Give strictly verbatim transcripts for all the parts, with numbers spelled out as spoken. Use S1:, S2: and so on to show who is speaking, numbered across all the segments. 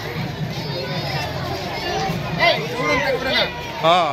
S1: ಹಾಂ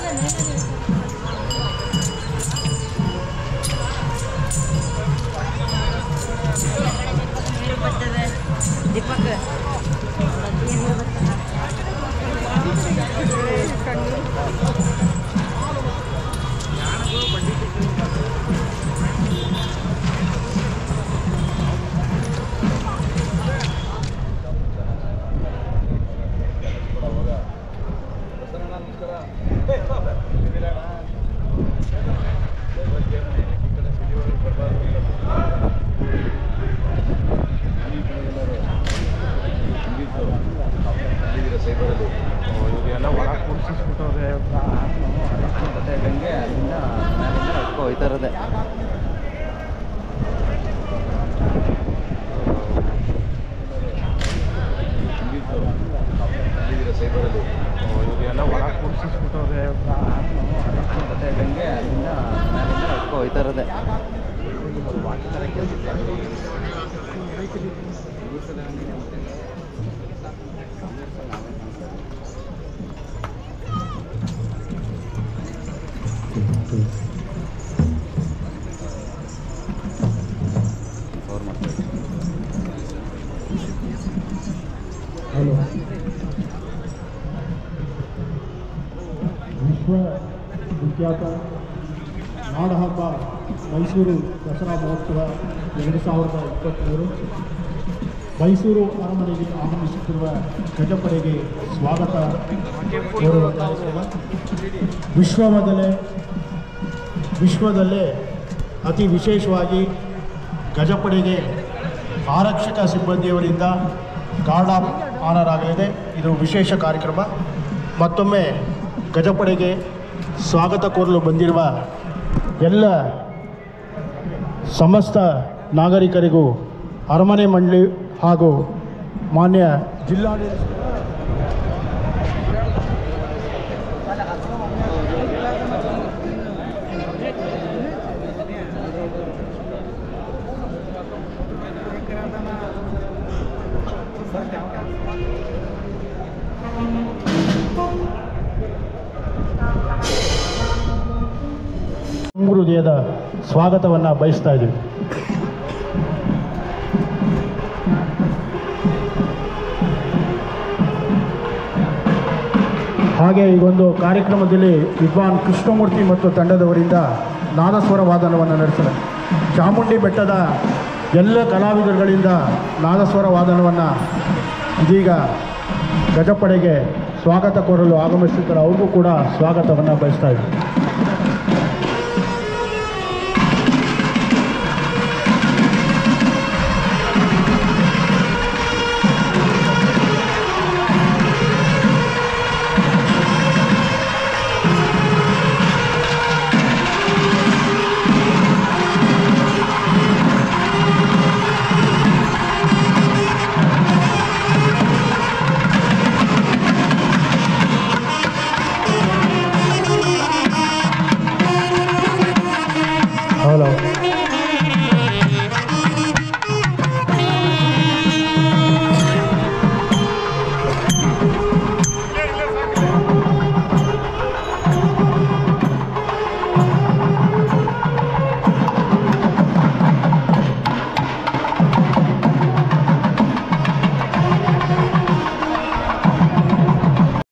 S1: दीपक
S2: ಎಲ್ಲ ಒಳಗೆ ಕೂರಿಸಿಸ್ಬಿಟ್ಟವ್ರೆ ಗೊತ್ತಾಗಂಗೆ ಅಲ್ಲಿಂದ ಮೇಲಿಂದ ಎತ್ಕೊ ಹೋಯ್ತಾ ಇರೋದೆ. ಎಲ್ಲ ಒಳಗೆ ಕೂರಿಸಿಸ್ಬಿಟ್ಟವ್ರೆ ಗೊತ್ತಾಗಂಗೆ ಅಲ್ಲಿಂದ ಮೇಲಿಂದ ಎತ್ಕೊ ಹೋಯ್ತಾ ಇರೋದೆ.
S3: ಹಲೋ, ವಿಶ್ವ ವಿಖ್ಯಾತ ನಾಡಹಬ್ಬ ಮೈಸೂರು ದಸರಾ ಮಹೋತ್ಸವ ಎರಡು ಸಾವಿರದ ಇಪ್ಪತ್ತ್ಮೂರು ಮೈಸೂರು ಅರಮನೆಗೆ ಆಗಮಿಸುತ್ತಿರುವ ಗಜಪಡೆಗೆ ಸ್ವಾಗತ ಕೋರುವ ಕಾರ್ಯಕ್ರಮ. ವಿಶ್ವದಲ್ಲೇ ವಿಶ್ವದಲ್ಲೇ ಅತಿ ವಿಶೇಷವಾಗಿ ಗಜಪಡೆಗೆ ಆರಕ್ಷಕ ಸಿಬ್ಬಂದಿಯವರಿಂದ ಗಾರ್ಡ್ ಆಫ್ ಆನರ್ ಆಗಲಿದೆ. ಇದು ವಿಶೇಷ ಕಾರ್ಯಕ್ರಮ. ಮತ್ತೊಮ್ಮೆ ಗಜಪಡೆಗೆ ಸ್ವಾಗತ ಕೋರಲು ಬಂದಿರುವ ಎಲ್ಲ ಸಮಸ್ತ ನಾಗರಿಕರಿಗೂ ಅರಮನೆ ಮಂಡಳಿ ಹಾಗೂ ಮಾನ್ಯ ಜಿಲ್ಲಾಡಳಿತ ಹೃದಯದ ಸ್ವಾಗತವನ್ನು ಬಯಸ್ತಾ ಇದ್ದೀವಿ. ಹಾಗೆ ಈ ಒಂದು ಕಾರ್ಯಕ್ರಮದಲ್ಲಿ ವಿದ್ವಾನ್ ಕೃಷ್ಣಮೂರ್ತಿ ಮತ್ತು ತಂಡದವರಿಂದ ನಾದಸ್ವರ ವಾದನವನ್ನು ನಡೆಸಿದೆ. ಚಾಮುಂಡಿ ಬೆಟ್ಟದ ಎಲ್ಲ ಕಲಾವಿದರುಗಳಿಂದ ನಾದಸ್ವರ ವಾದನವನ್ನು ಇದೀಗ ಗಜಪಡೆಗೆ ಸ್ವಾಗತ ಕೋರಲು ಆಗಮಿಸುತ್ತಾರೆ. ಅವ್ರಿಗೂ ಕೂಡ ಸ್ವಾಗತವನ್ನು ಬಯಸ್ತಾ ಇದ್ದೀವಿ. ಹಲೋ,